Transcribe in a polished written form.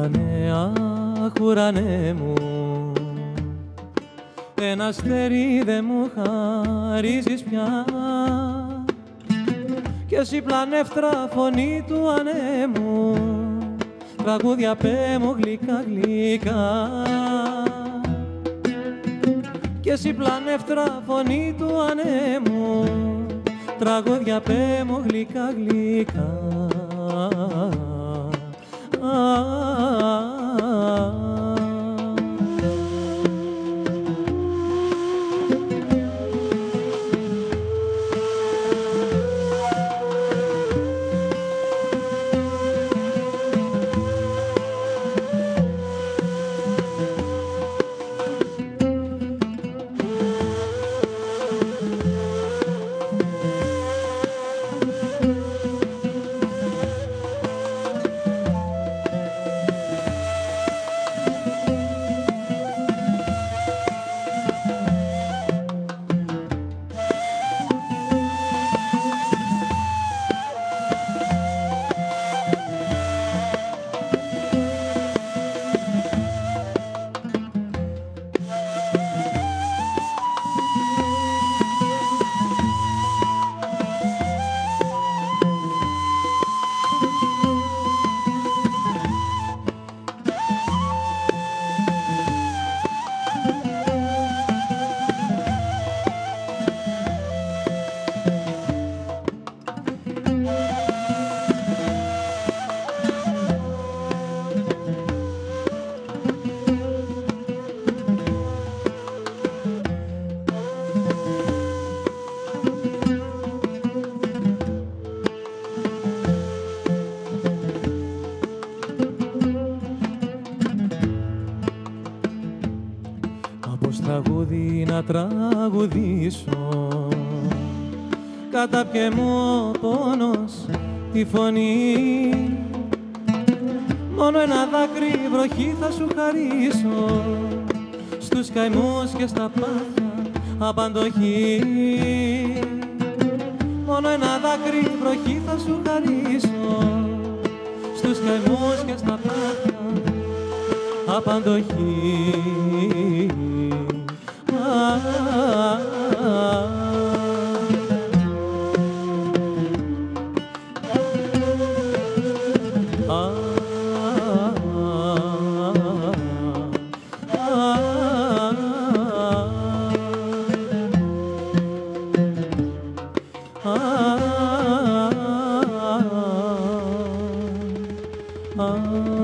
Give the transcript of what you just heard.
Ουρανέ, αχ, ουρανέ μου, ένα αστέρι δεν μου χαρίζεις πια κι εσύ πλανεύτρα φωνή του ανέμου, τραγούδια πέ μου γλυκά γλυκά κι εσύ πλανεύτρα φωνή του ανέμου, τραγούδια πέ μου γλυκά γλυκά. Πως τραγούδι να τραγουδήσω, κατάπιε μου ο πόνος τη φωνή, μόνο ένα δάκρυ βροχή θα σου χαρίσω, στους καημούς και στα πάθια απαντοχή. Μόνο ένα δάκρυ βροχή θα σου χαρίσω, στους καημούς και στα πάθια απαντοχή. Ah